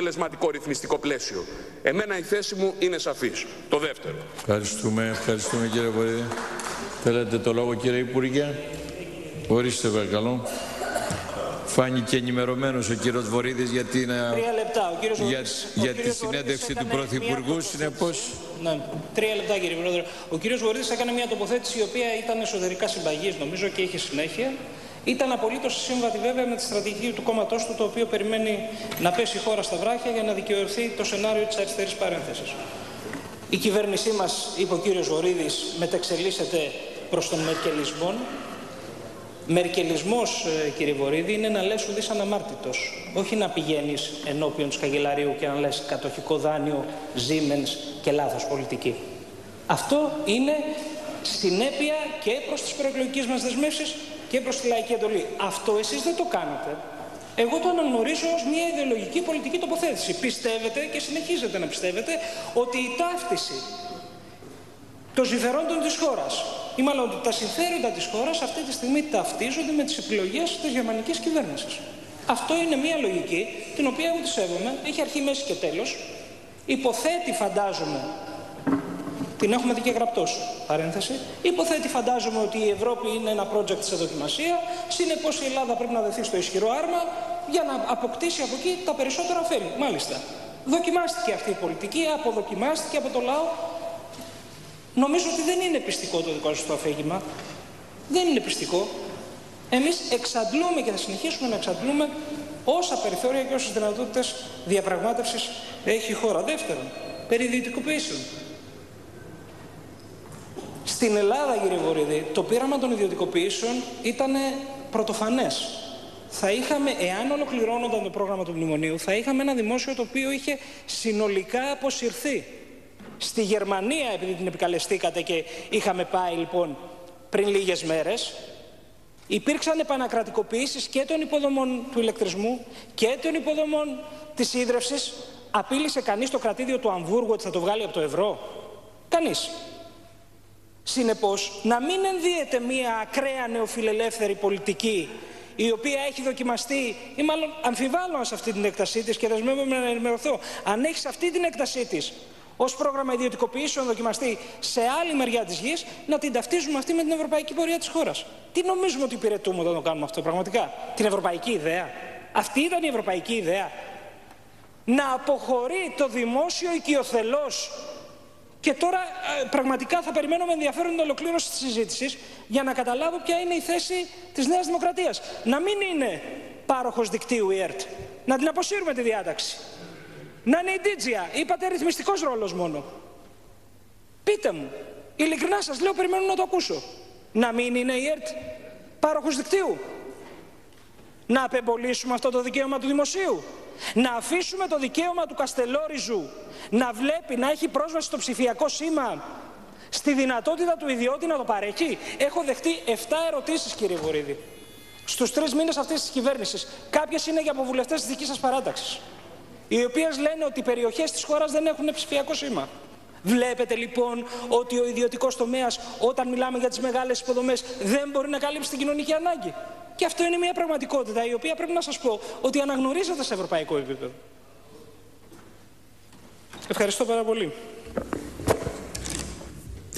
αποτελεσματικό ρυθμιστικό πλαίσιο. Εμένα η θέση μου είναι σαφής. Το δεύτερο. Ευχαριστούμε κύριε Βορύδη. Θέλετε το λόγο κύριε Υπουργέ? Ορίστε παρακαλώ. Φάνηκε ενημερωμένος ο κύριος Βορύδης για τη συνέντευξη του Πρωθυπουργού, συνεπώς. Ναι, 3 λεπτά κύριε Πρόεδρε. Ο κύριος Βορύδης έκανε μια τοποθέτηση η οποία ήταν εσωτερικά συμπαγής νομίζω και είχε συνέχεια. Ήταν απολύτως σύμβατη βέβαια με τη στρατηγική του κόμματός του, το οποίο περιμένει να πέσει η χώρα στα βράχια για να δικαιωθεί το σενάριο της αριστερής παρένθεσης. Η κυβέρνησή μας, είπε ο κύριος Βορύδης, μετεξελίσσεται προς τον μερκελισμό. Μερκελισμός, κύριε Βορύδη, είναι να λες ουδής αναμάρτητος. Όχι να πηγαίνεις ενώπιον του καγκελαρίου και να λες κατοχικό δάνειο, Siemens και λάθος πολιτική. Αυτό είναι συνέπεια και προς τις προεκλογικές μας δεσμεύσεις και προς τη λαϊκή εντολή. Αυτό εσείς δεν το κάνετε. Εγώ το αναγνωρίζω ως μια ιδεολογική πολιτική τοποθέτηση. Πιστεύετε και συνεχίζετε να πιστεύετε ότι η ταύτιση των συμφερόντων της χώρας, ή μάλλον ότι τα συμφέροντα της χώρας αυτή τη στιγμή ταυτίζονται με τις επιλογές της γερμανικής κυβέρνησης. Αυτό είναι μια λογική την οποία εγώ τη σέβομαι, έχει αρχή, μέση και τέλος. Υποθέτει, φαντάζομαι, την έχουμε δει και γραπτός, παρένθεση, υποθέτει, φαντάζομαι, ότι η Ευρώπη είναι ένα project σε δοκιμασία, συνεπώς η Ελλάδα πρέπει να δεθεί στο ισχυρό άρμα για να αποκτήσει από εκεί τα περισσότερα ωφέλη. Μάλιστα. Δοκιμάστηκε αυτή η πολιτική, αποδοκιμάστηκε από το λαό. Νομίζω ότι δεν είναι πιστικό το δικό σας το αφήγημα. Δεν είναι πιστικό. Εμείς εξαντλούμε και θα συνεχίσουμε να εξαντλούμε όσα περιθώρια και όσες δυνατότητες διαπραγμάτευσης έχει η χώρα. Δεύτερον, περί ιδιωτικοποιήσεων. Στην Ελλάδα, κύριε Βορύδη, το πείραμα των ιδιωτικοποιήσεων ήταν πρωτοφανές. Θα είχαμε, εάν ολοκληρώνονταν το πρόγραμμα του μνημονίου, θα είχαμε ένα δημόσιο το οποίο είχε συνολικά αποσυρθεί. Στη Γερμανία, επειδή την επικαλεστήκατε και είχαμε πάει λοιπόν πριν λίγες μέρες, υπήρξαν επανακρατικοποιήσεις και των υποδομών του ηλεκτρισμού και των υποδομών της ίδρευσης. Απείλησε κανείς το κρατήδιο του Αμβούργου ότι θα το βγάλει από το ευρώ? Κανείς. Συνεπώς, να μην ενδύεται μία ακραία νεοφιλελεύθερη πολιτική η οποία έχει δοκιμαστεί, ή μάλλον αμφιβάλλω σε αυτή την έκτασή της και δεσμεύομαι να ενημερωθώ, αν έχει σε αυτή την έκτασή της ως πρόγραμμα ιδιωτικοποιήσεων δοκιμαστεί σε άλλη μεριά της γης, να την ταυτίζουμε αυτή με την ευρωπαϊκή πορεία της χώρας. Τι νομίζουμε ότι υπηρετούμε όταν το κάνουμε αυτό πραγματικά? Την ευρωπαϊκή ιδέα? Αυτή ήταν η ευρωπαϊκή ιδέα? Να αποχωρεί το δημόσιο οικειοθελώς. Και τώρα πραγματικά θα περιμένω με ενδιαφέρον την ολοκλήρωση της συζήτησης για να καταλάβω ποια είναι η θέση της Νέας Δημοκρατίας. Να μην είναι πάροχος δικτύου η ΕΡΤ. Να την αποσύρουμε τη διάταξη. Να είναι η Ντίτζια. Είπατε ρυθμιστικός ρόλος μόνο. Πείτε μου. Ειλικρινά σας λέω, περιμένω να το ακούσω. Να μην είναι η ΕΡΤ πάροχος δικτύου. Να απεμπολίσουμε αυτό το δικαίωμα του δημοσίου. Να αφήσουμε το δικαίωμα του Καστελόριζου να βλέπει, να έχει πρόσβαση στο ψηφιακό σήμα, στη δυνατότητα του ιδιώτη να το παρέχει. Έχω δεχτεί 7 ερωτήσεις, κύριε Βορύδη, στους 3 μήνες αυτής της κυβέρνησης. Κάποιες είναι για αποβουλευτές της δικής σας παράταξης, οι οποίες λένε ότι οι περιοχές της χώρας δεν έχουν ψηφιακό σήμα. Βλέπετε λοιπόν ότι ο ιδιωτικός τομέας, όταν μιλάμε για τις μεγάλες υποδομές, δεν μπορεί να καλύψει την κοινωνική ανάγκη. Και αυτό είναι μια πραγματικότητα η οποία πρέπει να σας πω ότι αναγνωρίζεται σε ευρωπαϊκό επίπεδο. Ευχαριστώ πάρα πολύ.